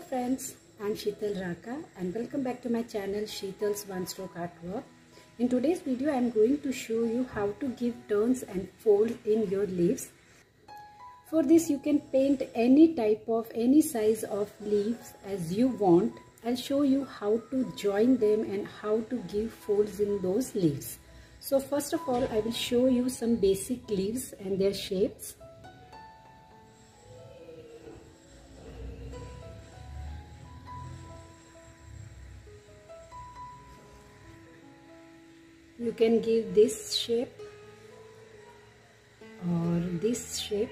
friends, I'm Sheetal Raka and welcome back to my channel Sheetal's One Stroke Artwork. In today's video I'm going to show you how to give turns and folds in your leaves. For this you can paint any type of any size of leaves as you want. I'll show you how to join them and how to give folds in those leaves. So first of all I will show you some basic leaves and their shapes. You can give this shape or this shape.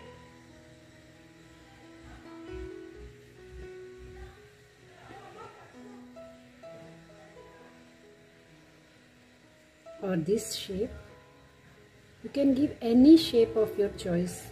Or this shape. You can give any shape of your choice.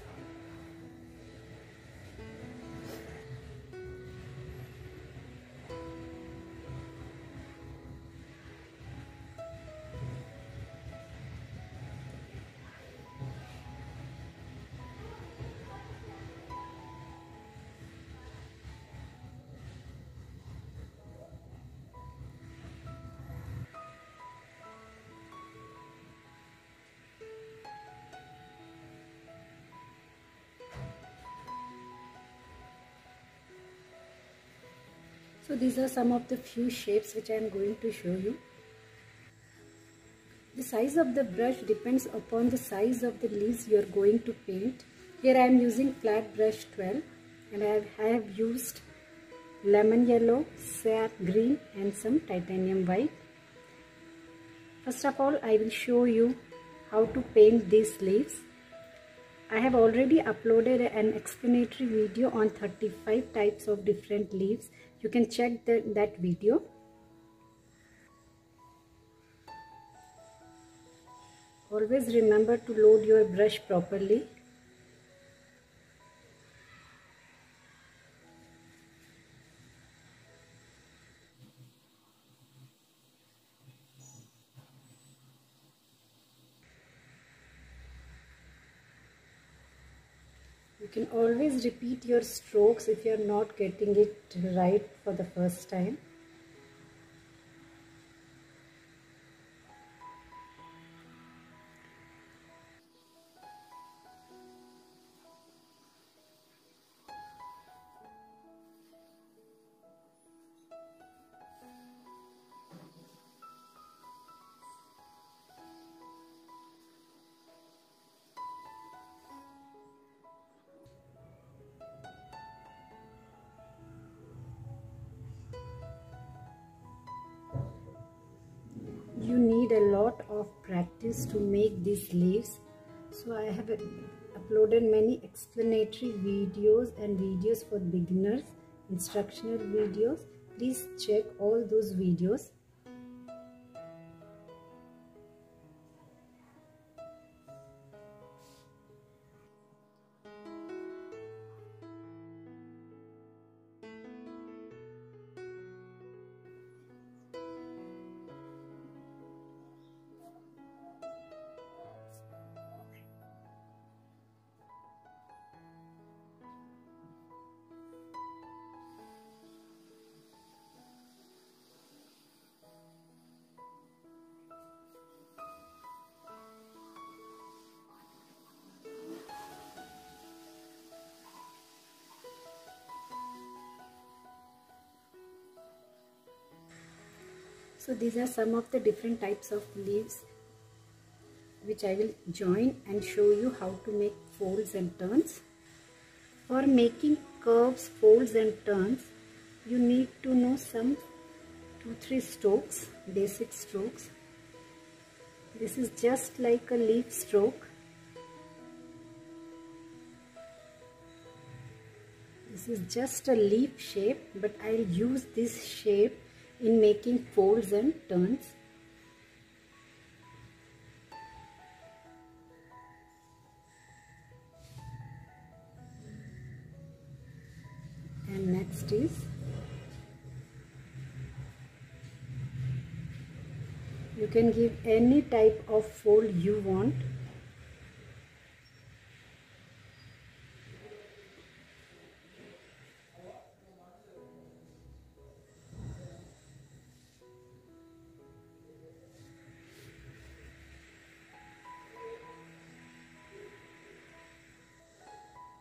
So these are some of the few shapes which I am going to show you. The size of the brush depends upon the size of the leaves you are going to paint. Here I am using flat brush 12 and I have used lemon yellow, sap green and some titanium white. First of all I will show you how to paint these leaves. I have already uploaded an explanatory video on 35 types of different leaves. You can check that video. Always remember to load your brush properly. You can always repeat your strokes if you are not getting it right for the first time. You need a lot of practice to make these leaves. So I have uploaded many explanatory videos and videos for beginners, instructional videos. Please check all those videos. So these are some of the different types of leaves which I will join and show you how to make folds and turns. For making curves, folds and turns, you need to know some 2-3 strokes, basic strokes. This is just like a leaf stroke. This is just a leaf shape, but I'll use this shape in making folds and turns. And next is you can give any type of fold you want.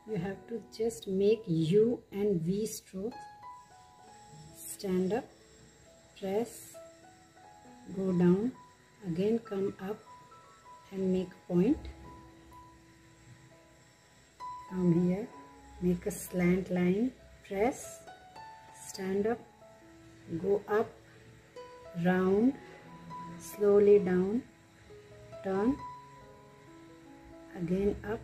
you have to just make U and V strokes. Stand up, press, go down, again come up and make a point. Come here, make a slant line, press, stand up, go up, round, slowly down, turn, again up.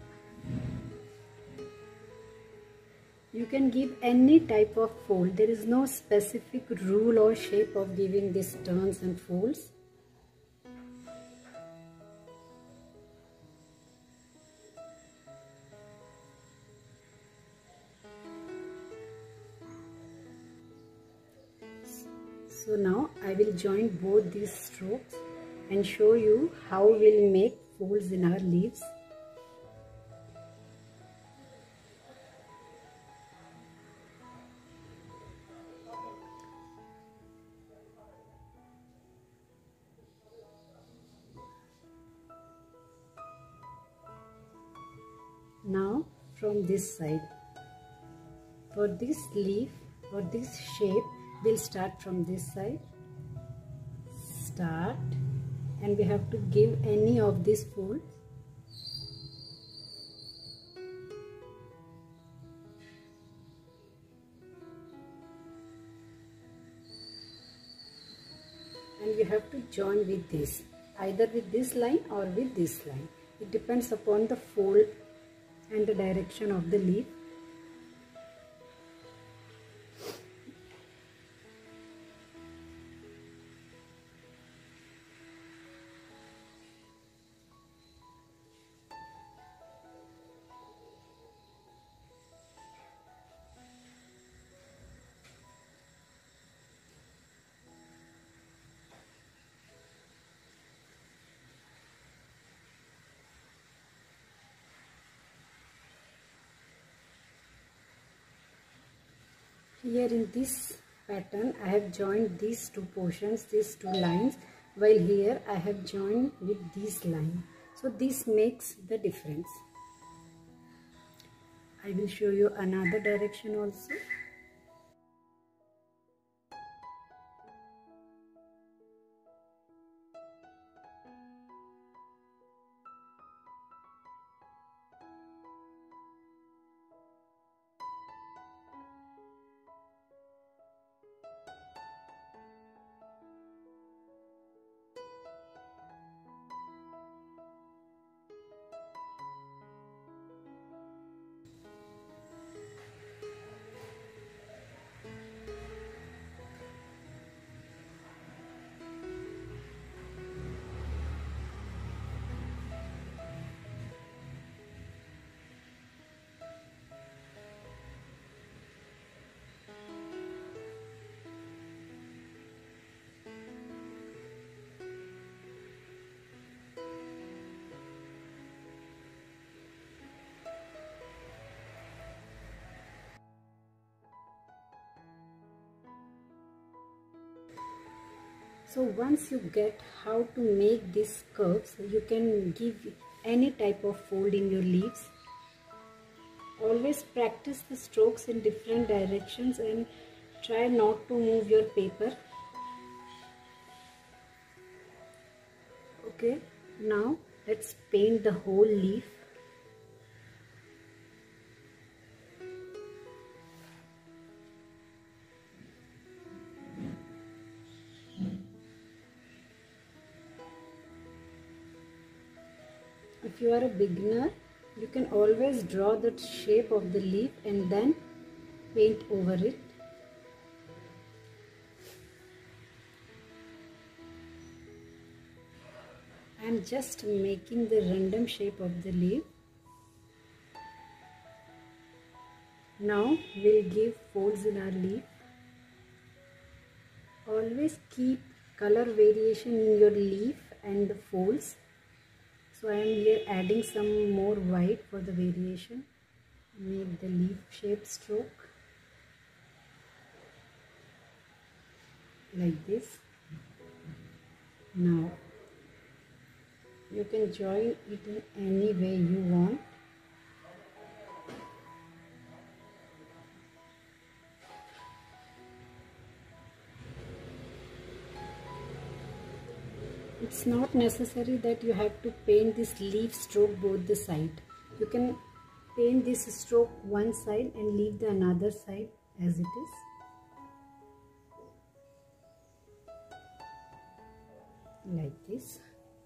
You can give any type of fold. There is no specific rule or shape of giving these turns and folds. So now I will join both these strokes and show you how we'll make folds in our leaves. Now from this side, for this leaf or this shape, we'll start from this side. Start, and we have to give any of these folds. And we have to join with this, either with this line or with this line. It depends upon the fold and the direction of the leaf. Here in this pattern, I have joined these two portions, these two lines, while here I have joined with this line. So this makes the difference. I will show you another direction also. So once you get how to make these curves, you can give any type of fold in your leaves. Always practice the strokes in different directions and try not to move your paper. Okay, now let's paint the whole leaf. If you are a beginner, you can always draw the shape of the leaf and then paint over it. I am just making the random shape of the leaf. Now we'll give folds in our leaf. Always keep color variation in your leaf and the folds. So I am here adding some more white for the variation. Make the leaf shape stroke like this. Now you can join it in any way you want. It's not necessary that you have to paint this leaf stroke both the side. You can paint this stroke one side and leave the another side as it is. Like this.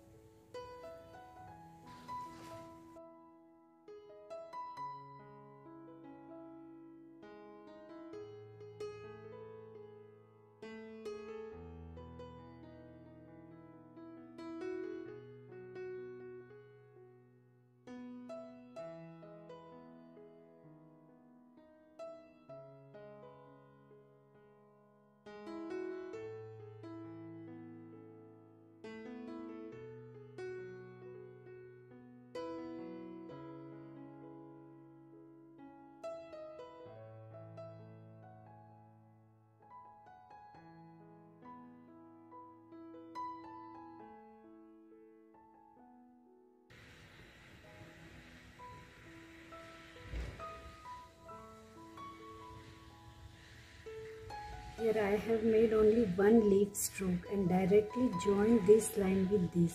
Here I have made only one leaf stroke and directly joined this line with this.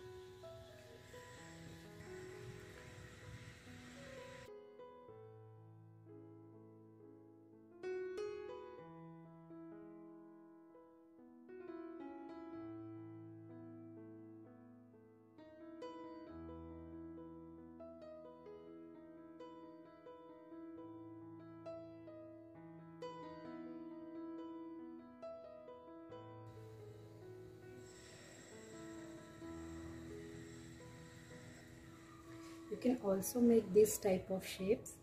You can also make this type of shapes.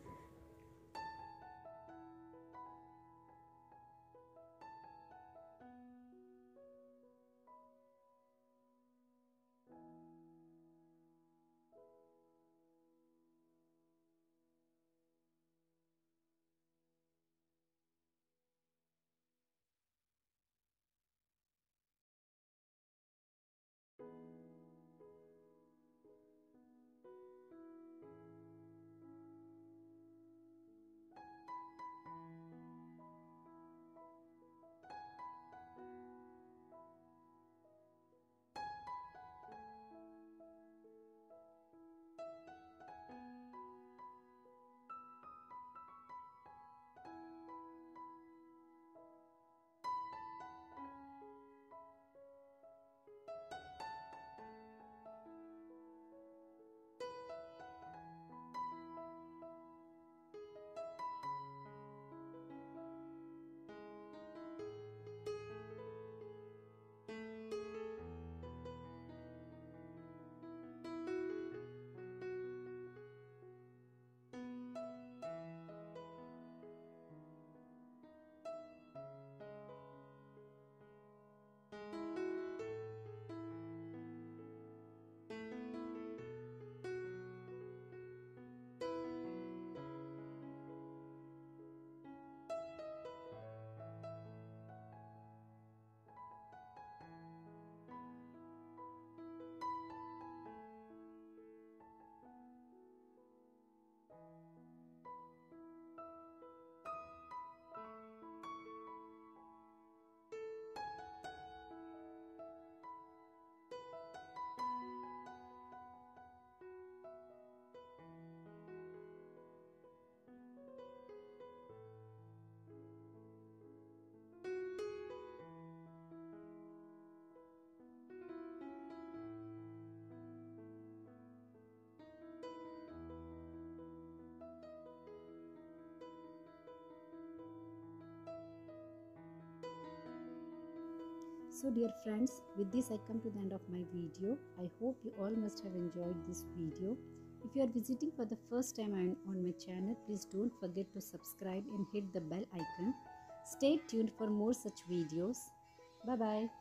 So dear friends, with this I come to the end of my video. I hope you all must have enjoyed this video. If you are visiting for the first time on my channel, please don't forget to subscribe and hit the bell icon. Stay tuned for more such videos. Bye bye.